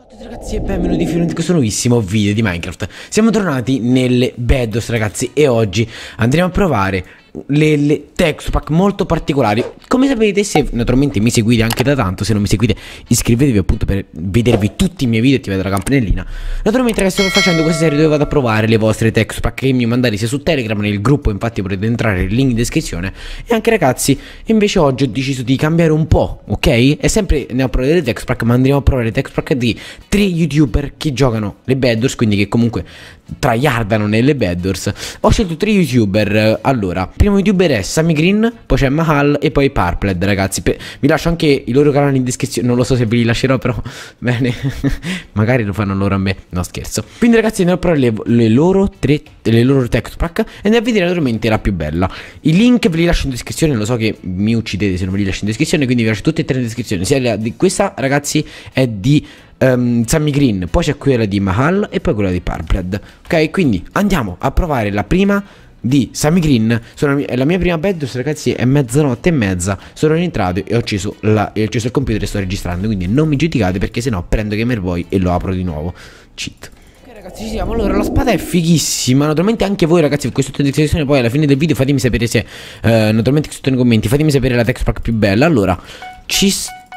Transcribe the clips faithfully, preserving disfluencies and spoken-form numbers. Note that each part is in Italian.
Ciao ragazzi e benvenuti in questo nuovissimo video di Minecraft. Siamo tornati nelle Bedwars ragazzi e oggi andremo a provare le, le texture pack molto particolari. Come sapete, se naturalmente mi seguite anche da tanto, se non mi seguite iscrivetevi appunto per vedervi tutti i miei video e attivate la campanellina. Naturalmente ragazzi sto facendo questa serie dove vado a provare le vostre texture pack che mi mandate sia su Telegram nel gruppo, infatti potete entrare il link in descrizione. E anche ragazzi invece oggi ho deciso di cambiare un po', ok? E sempre andiamo a provare le texture pack, ma andremo a provare le texture pack di tre youtuber che giocano le Bedwars, quindi che comunque tryhardano nelle Bedwars. Ho scelto tre youtuber. Allora, il primo youtuber è Sammy Green, poi c'è Mahal e poi Purpled ragazzi. Pe vi lascio anche i loro canali in descrizione, non lo so se ve li lascerò, però bene, magari lo fanno loro a me, no scherzo. Quindi ragazzi andiamo a provare le, le loro tre, le loro texture pack e andiamo a vedere naturalmente la più bella. I link ve li lascio in descrizione, lo so che mi uccidete se non ve li lascio in descrizione, quindi vi lascio tutte e tre in descrizione. Sia la di questa ragazzi è di Um, Sammy Green, poi c'è quella di Mahal e poi quella di Purpled. Ok, quindi andiamo a provare la prima di Sammy Green. Sono, è la mia prima Bedwars ragazzi, è mezzanotte e mezza. Sono rientrato e ho acceso, la, e ho acceso il computer e sto registrando, quindi non mi giudicate perché sennò prendo Gamer Boy e lo apro di nuovo. Cheat. Ok ragazzi, ci siamo. Allora la spada è fighissima. Naturalmente anche voi ragazzi, qui sotto in descrizione poi alla fine del video fatemi sapere se uh, naturalmente qui sotto nei commenti fatemi sapere la texture pack più bella. Allora ci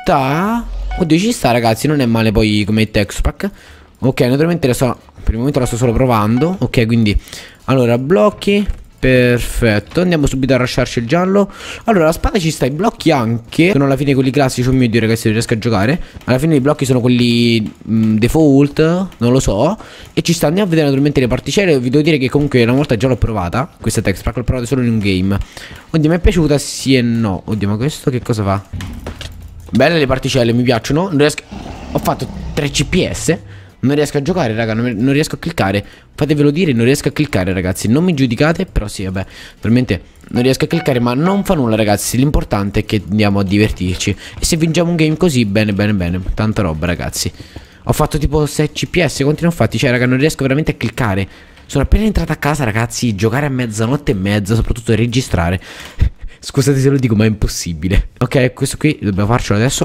sta. Oddio, ci sta ragazzi, non è male poi come texture pack. Ok, naturalmente la sto, per il momento la sto solo provando. Ok, quindi allora blocchi, perfetto. Andiamo subito a rasciarci il giallo. Allora la spada ci sta, i blocchi anche sono alla fine quelli classici. Oh mio dio ragazzi, non riesco a giocare. Alla fine i blocchi sono quelli mh, default, non lo so. E ci sta, andiamo a vedere naturalmente le particelle. Vi devo dire che comunque una volta già l'ho provata questa texture pack, l'ho provata solo in un game. Oddio, mi è piaciuta sì e no. Oddio, ma questo che cosa fa? Belle le particelle, mi piacciono. Non riesco. Ho fatto tre C P S. Non riesco a giocare, raga. Non, non riesco a cliccare. Fatevelo dire, non riesco a cliccare, ragazzi. Non mi giudicate, però sì, vabbè. Veramente non riesco a cliccare, ma non fa nulla, ragazzi. L'importante è che andiamo a divertirci. E se vinciamo un game così, bene, bene, bene. Tanta roba, ragazzi. Ho fatto tipo sei C P S. Quanti ne ho fatti? Cioè, raga, non riesco veramente a cliccare. Sono appena entrato a casa, ragazzi. Giocare a mezzanotte e mezza, soprattutto registrare. Scusate se lo dico, ma è impossibile. Ok, questo qui dobbiamo farcelo adesso.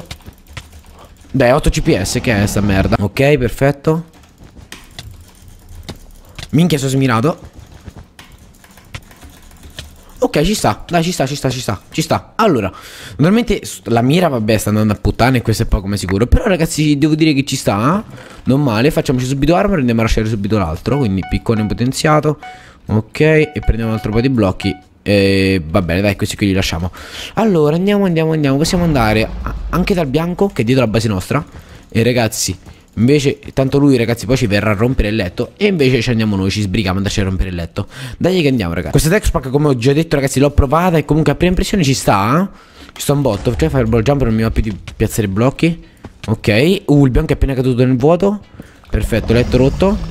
Dai, otto C P S, che è sta merda. Ok, perfetto. Minchia, sono smirato. Ok, ci sta. Dai, ci sta, ci sta, ci sta. Ci sta. Allora, normalmente la mira, vabbè, sta andando a puttane e questo è poco ma sicuro. Però ragazzi, devo dire che ci sta, eh? Non male. Facciamoci subito armor e andiamo a lasciare subito l'altro. Quindi piccone potenziato. Ok, e prendiamo un altro po' di blocchi. E va bene, dai, questi qui li lasciamo. Allora andiamo, andiamo, andiamo. Possiamo andare anche dal bianco, che è dietro la base nostra. E ragazzi, invece, tanto lui ragazzi poi ci verrà a rompere il letto. E invece ci andiamo noi, ci sbrighiamo a andarci a rompere il letto. Dai che andiamo ragazzi. Questa texture pack, come ho già detto ragazzi, l'ho provata. E comunque a prima impressione ci sta, eh? Ci sta un botto. Cioè fare il ball jump non mi va più di piazzare i blocchi. Ok. Uh, il bianco è appena caduto nel vuoto. Perfetto, letto rotto.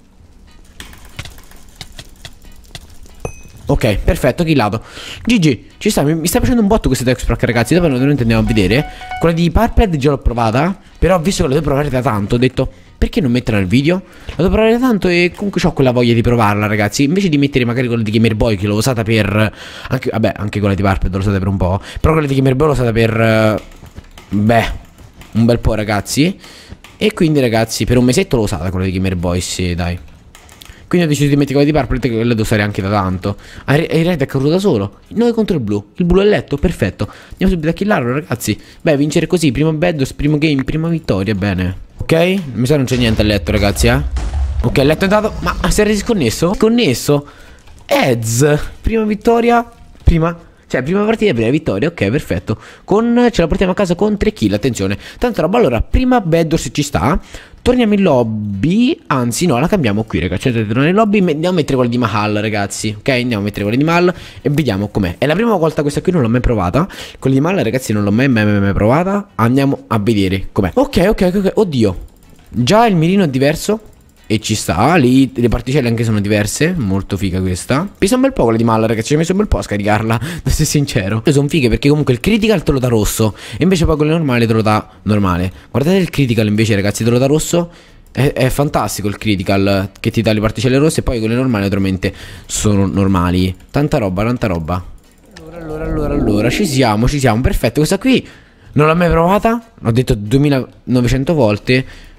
Ok, perfetto, killato. G G, ci sta, mi, mi sta piacendo un botto questa texture pack ragazzi. Dopo noi andiamo a vedere. Quella di Purpled già l'ho provata, però visto che la devo provare da tanto, ho detto perché non metterla nel video? La devo provare da tanto e comunque ho quella voglia di provarla ragazzi. Invece di mettere magari quella di Gamer Boy, che l'ho usata per anche, vabbè, anche quella di Purpled l'ho usata per un po'. Però quella di Gamer Boy l'ho usata per beh, un bel po' ragazzi. E quindi ragazzi per un mesetto l'ho usata quella di Gamer Boy, sì dai. Quindi ho deciso di mettere quella di Purple, che la devo usare anche da tanto. E il red è caduto da solo. Noi contro il blu. Il blu è letto, perfetto. Andiamo subito a killarlo, ragazzi. Beh, vincere così. Primo Bedwars, primo game, prima vittoria, bene. Ok? Mi sa non c'è niente a letto, ragazzi, eh. Ok, il letto è andato. Ma si era disconnesso? Connesso? Ez. Prima vittoria, prima... Cioè, prima partita e prima vittoria, ok, perfetto. Con, ce la portiamo a casa con tre kill, attenzione. Tanta roba, allora, prima Bedwars ci sta. Torniamo in lobby, anzi no, la cambiamo qui, ragazzi. Andiamo in lobby, andiamo a mettere quella di Mahal, ragazzi. Ok, andiamo a mettere quella di Mahal e vediamo com'è. È la prima volta questa qui, non l'ho mai provata. Quella di Mahal, ragazzi, non l'ho mai, mai, mai, mai provata. Andiamo a vedere com'è. Ok, ok, ok, oddio. Già il mirino è diverso. E ci sta, lì le particelle anche sono diverse. Molto figa questa. Pesa un bel po' quella di Mahal, ragazzi. Ci ho messo un bel po' a scaricarla, devo essere sincero. Sono fighe perché comunque il critical te lo dà rosso e invece poi quello normale te lo dà normale. Guardate il critical invece, ragazzi, te lo dà rosso. È, è fantastico il critical che ti dà le particelle rosse. E poi quelle normali naturalmente sono normali. Tanta roba, tanta roba. Allora, allora, allora, allora ci siamo, ci siamo, perfetto. Questa qui non l'ho mai provata. L'ho detto duemilanovecento volte.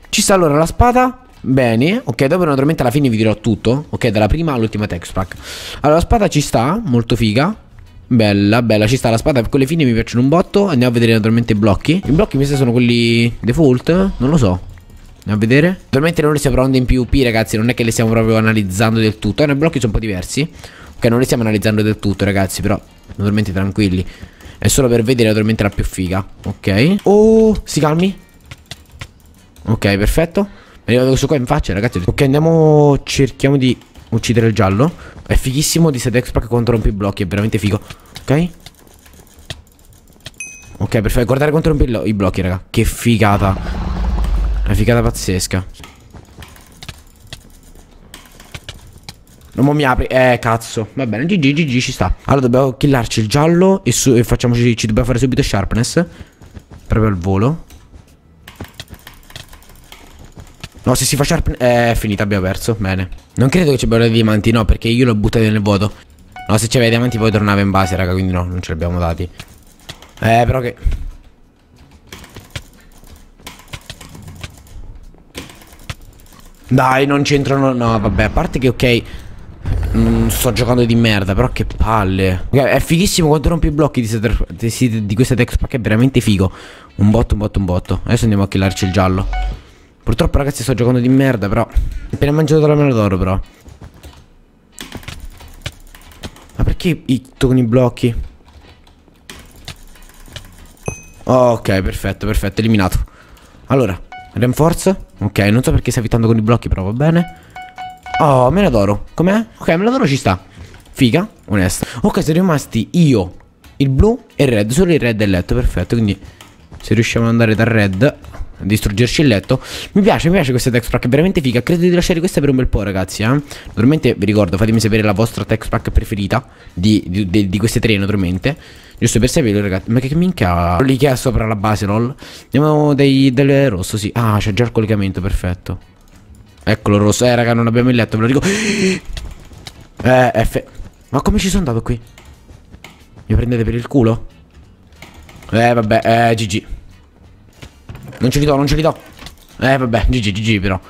Ci sta allora la spada. Bene, ok, dopo naturalmente alla fine vi dirò tutto. Ok, dalla prima all'ultima text pack. Allora la spada ci sta, molto figa. Bella, bella, ci sta la spada. Quelle fine mi piacciono un botto. Andiamo a vedere naturalmente i blocchi. I blocchi mi sa sono quelli default. Non lo so. Andiamo a vedere. Naturalmente non li stiamo provando in PvP, ragazzi. Non è che li stiamo proprio analizzando del tutto. Eh, i blocchi sono un po' diversi. Ok, non li stiamo analizzando del tutto, ragazzi. Però naturalmente tranquilli. È solo per vedere naturalmente la più figa. Ok. Oh, si calmi. Ok, perfetto. Mi è arrivato questo qua in faccia, ragazzi. Ok, andiamo. Cerchiamo di uccidere il giallo. È fighissimo di set X-Pack contro rompi blocchi. È veramente figo. Ok. Ok, perfetto. Guardare contro rompi i blocchi, raga. Che figata. Una figata pazzesca. Non mo mi apri. Eh, cazzo. Va bene, G G, G G, ci sta. Allora dobbiamo killarci il giallo. E, e facciamoci. Ci dobbiamo fare subito sharpness. Proprio al volo. No, se si fa sharp... Eh, è finita, abbiamo perso. Bene. Non credo che ci abbiamo dei diamanti, no, perché io l'ho buttato nel vuoto. No, se c'aveva i diamanti poi tornava in base, raga, quindi no, non ce li abbiamo dati. Eh, però che... Dai, non c'entrano... No, vabbè, a parte che, ok... Non sto giocando di merda, però che palle. Okay, è fighissimo quando rompi i blocchi di, di, di questa text pack, è veramente figo. Un botto, un botto, un botto. Adesso andiamo a killarci il giallo. Purtroppo, ragazzi, sto giocando di merda, però. Appena mangiato la mela d'oro, però. Ma perché hitto con i blocchi? Oh, ok, perfetto, perfetto, eliminato. Allora, reinforce. Ok, non so perché stai fittando con i blocchi, però va bene. Oh, mela d'oro. Com'è? Ok, mela d'oro ci sta. Figa, onesta. Ok, siamo rimasti io, il blu e il red. Solo il red è letto, perfetto. Quindi se riusciamo ad andare dal red a distruggerci il letto. Mi piace, mi piace questa text pack, è veramente figa. Credo di lasciare questa per un bel po', ragazzi, eh. Naturalmente vi ricordo, fatemi sapere la vostra text pack preferita Di, di, di, di queste tre, naturalmente. Giusto per sapere, ragazzi. Ma che minchia lì che ha sopra la base, lol. Andiamo dai, del rosso, sì. Ah, c'è già il collegamento, perfetto. Eccolo il rosso. Eh, raga, non abbiamo il letto, ve lo dico. Eh, F. Ma come ci sono andato qui? Mi prendete per il culo? Eh, vabbè, eh, G G. Non ce li do, non ce li do. Eh, vabbè, G G, G G però.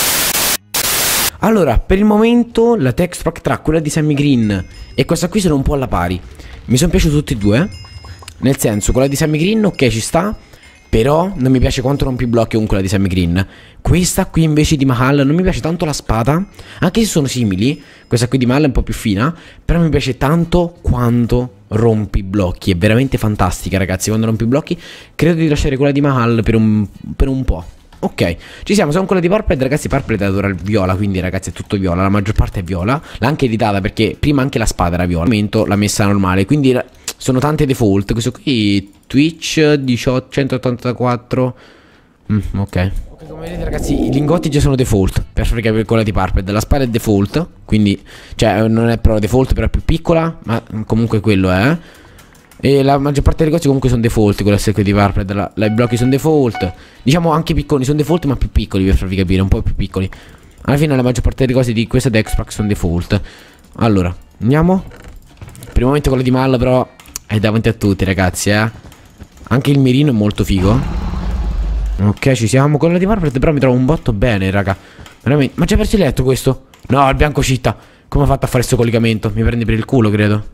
Allora, per il momento la text pack tra quella di Sammy Green e questa qui sono un po' alla pari. Mi sono piaciuti tutti e due. Nel senso, quella di Sammy Green, ok, ci sta. Però non mi piace quanto rompi i blocchi con quella di Sammy Green. Questa qui invece di Mahal non mi piace tanto la spada. Anche se sono simili. Questa qui di Mahal è un po' più fina. Però mi piace tanto quando rompi i blocchi. È veramente fantastica, ragazzi. Quando rompi i blocchi credo di lasciare quella di Mahal per un, per un po'. Ok, ci siamo, siamo quella di Purple, ragazzi. Purple adora il viola, quindi ragazzi è tutto viola. La maggior parte è viola. L'ha anche editata perché prima anche la spada era viola. L'ha messa normale, quindi sono tante default. Questo qui Twitch diciotto centottantaquattro. mm, Ok. Ok, come vedete, ragazzi, i lingotti già sono default. Per far capire quella di Purple. La spada è default, quindi, cioè non è però default, però è più piccola. Ma comunque quello è. E la maggior parte delle cose comunque sono default. Quella di Purple, la, la, i blocchi sono default. Diciamo anche piccoli, sono default ma più piccoli, per farvi capire, un po' più piccoli. Alla fine la maggior parte delle cose di questa text pack sono default. Allora, andiamo. Per il momento quella di Mal però è davanti a tutti, ragazzi, eh. Anche il mirino è molto figo. Ok, ci siamo. Quella di Purple però mi trovo un botto bene, raga. Veramente. Ma c'è perso il letto questo? No, il bianco citta. Come ha fatto a fare questo collegamento? Mi prendi per il culo, credo.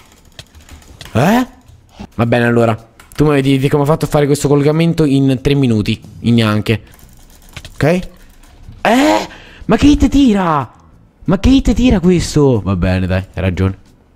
Eh? Va bene, allora. Tu mi vedi come ho fatto a fare questo collegamento in tre minuti. In neanche. Ok? Eh? Ma che hit tira? Ma che hit tira questo? Va bene, dai, hai ragione.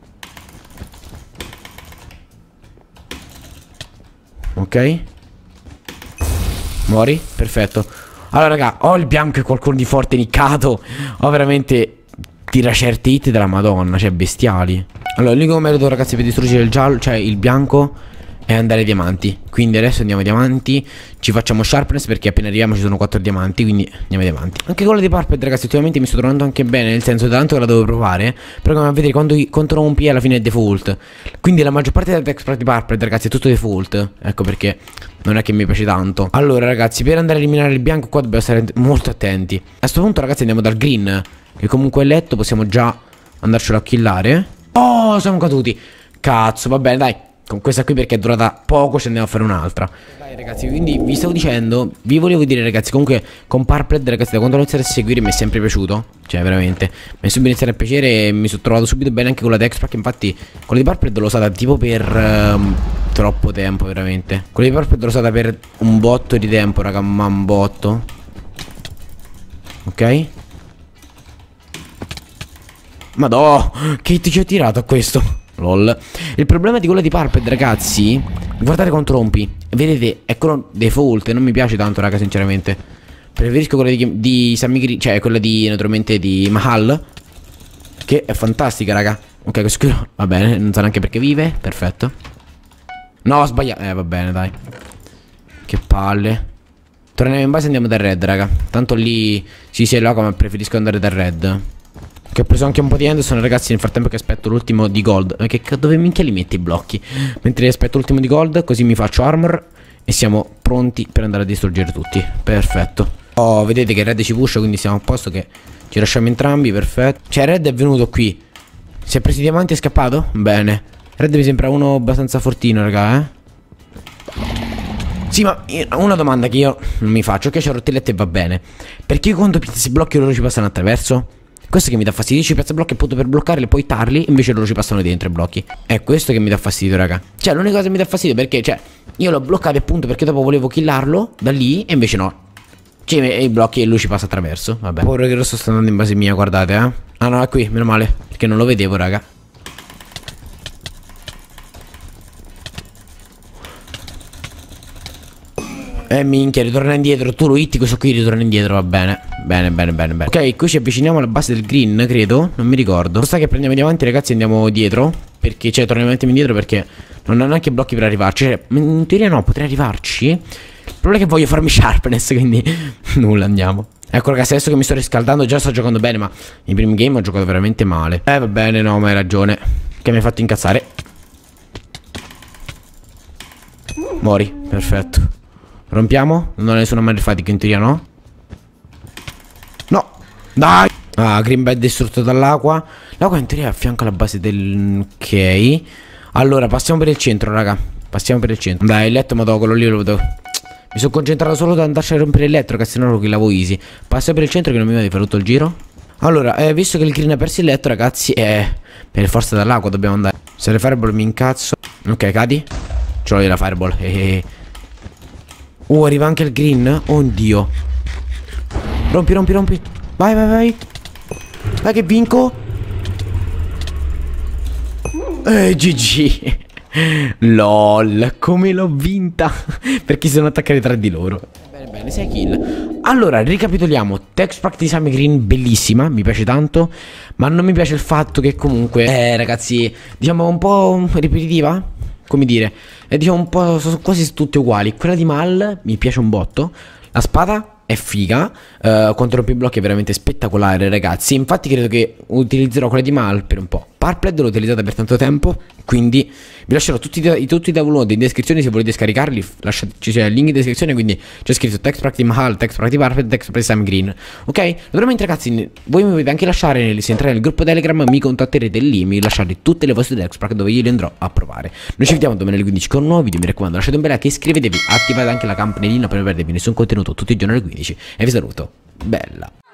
Ok. Muori? Perfetto. Allora, raga, ho il bianco e qualcuno di forte niccato. Ho veramente... Tira certi hit della madonna, cioè bestiali. Allora, l'unico metodo, ragazzi, per distruggere il giallo, cioè il bianco, è andare ai diamanti. Quindi adesso andiamo ai diamanti. Ci facciamo sharpness perché appena arriviamo ci sono quattro diamanti. Quindi andiamo ai diamanti. Anche quella di Purple, ragazzi, ultimamente mi sto trovando anche bene. Nel senso, da tanto che la devo provare. Però come a vedere, quando contro un P alla fine è default. Quindi la maggior parte della text pack di Purple, ragazzi, è tutto default. Ecco perché non è che mi piace tanto. Allora, ragazzi, per andare a eliminare il bianco qua dobbiamo stare molto attenti. A questo punto, ragazzi, andiamo dal green, che comunque è letto. Possiamo già andarcelo a killare. Oh, siamo caduti. Cazzo, va bene, dai. con questa qui perché è durata poco, ce ne andiamo a fare un'altra. Dai ragazzi, quindi vi stavo dicendo, vi volevo dire ragazzi, comunque con Purpled ragazzi, da quando ho iniziato a seguire mi è sempre piaciuto. Cioè veramente, mi è subito iniziato a piacere e mi sono trovato subito bene anche con la Dex. Perché infatti quella di Purpled l'ho usata tipo per um, troppo tempo veramente. Quella di Purpled l'ho usata per un botto di tempo raga, ma un botto. Ok. Madò, che ti ci ho tirato a questo? Lol. Il problema di quella di Purpled ragazzi, guardate con trompi, vedete, è quello default. Non mi piace tanto raga sinceramente. Preferisco quella di, di Sammy Green, cioè quella di naturalmente di Mahal, che è fantastica raga. Ok, questo qui va bene, non so neanche perché vive. Perfetto. No, ho sbagliato. Eh va bene dai. Che palle. Torniamo in base e andiamo dal red raga. Tanto lì si sì, è loco, ma preferisco andare dal red. Che ho preso anche un po' di Anderson ragazzi, nel frattempo che aspetto l'ultimo di gold. Ma che dove minchia li metti i blocchi? Mentre aspetto l'ultimo di gold, così mi faccio armor e siamo pronti per andare a distruggere tutti. Perfetto. Oh, vedete che red ci pusha, quindi siamo a posto che ci lasciamo entrambi, perfetto. Cioè red è venuto qui, si è preso i diamanti e è scappato? Bene. Red mi sembra uno abbastanza fortino raga, eh. Sì, ma una domanda che io non mi faccio, che c'è rotellette e va bene. Perché quando si blocchi loro ci passano attraverso? Questo che mi dà fastidio, ci piazza blocchi appunto per bloccarli e poi tarli, invece loro ci passano dentro i blocchi. È questo che mi dà fastidio raga. Cioè l'unica cosa che mi dà fastidio perché, cioè, io l'ho bloccato appunto perché dopo volevo killarlo da lì e invece no. Cioè i blocchi e lui ci passa attraverso. Vabbè. Povero che lo sto andando in base mia, guardate eh. Ah no, è qui, meno male, perché non lo vedevo raga. Eh minchia, ritorna indietro. Tu lo hitti, questo qui ritorna indietro, va bene. Bene, bene, bene, bene. Ok, qui ci avviciniamo alla base del green, credo. Non mi ricordo. Sta che prendiamo i diamanti, ragazzi, e andiamo dietro. Perché, cioè, torniamo indietro perché non ho neanche blocchi per arrivarci. Cioè, in teoria no, potrei arrivarci. Il problema è che voglio farmi sharpness, quindi nulla, andiamo. Ecco ragazzi, adesso che mi sto riscaldando già sto giocando bene, ma i primi game ho giocato veramente male. Eh va bene, no, ma hai ragione. Che mi hai fatto incazzare. Mori, perfetto. Rompiamo? Non ho nessuna man fatigue in teoria, no? No, dai. Ah, green bed distrutto dall'acqua. L'acqua in teoria è a fianco alla base del... Ok. Allora, passiamo per il centro, raga. Passiamo per il centro. Dai, il letto, ma do quello lì lo vedo. Mi sono concentrato solo ad andarci a rompere il letto, che se no lo killavo easy. Passiamo per il centro che non mi va di fare tutto il giro. Allora, eh, visto che il green ha perso il letto, ragazzi, eh, per forza dall'acqua dobbiamo andare. Se le fireball mi incazzo. Ok, cadi. Ce l'ho io la fireball. Eh. Uh, arriva anche il green. Oddio. Rompi, rompi, rompi. Vai, vai, vai. Dai che vinco. Eh, G G. LOL, come l'ho vinta. Perché sono attaccati tra di loro. Bene, bene, sei kill. Allora, ricapitoliamo. Text pack di Sammy Green, bellissima, mi piace tanto. Ma non mi piace il fatto che comunque Eh, ragazzi, diciamo un po' ripetitiva. Come dire, è diciamo un po', sono quasi tutte uguali. Quella di Mal mi piace un botto. La spada è figa, uh, contro i blocchi è veramente spettacolare ragazzi. Infatti credo che utilizzerò quella di Mal per un po'. Purpled l'ho utilizzata per tanto tempo, quindi vi lascerò tutti i, tutti i download in descrizione se volete scaricarli. Lasciateci c'è il link in descrizione, quindi c'è scritto text pack di Mahal, text pack di Purpled, text pack di Sammy Green. Ok? Naturalmente ragazzi, voi mi potete anche lasciare, se entrare nel gruppo Telegram mi contatterete lì, mi lasciate tutte le vostre text pack dove io le andrò a provare. Noi ci vediamo domani alle quindici con un nuovo video, mi raccomando lasciate un bel like, iscrivetevi, attivate anche la campanellina per non perdervi nessun contenuto tutti i giorni alle quindici e vi saluto. Bella.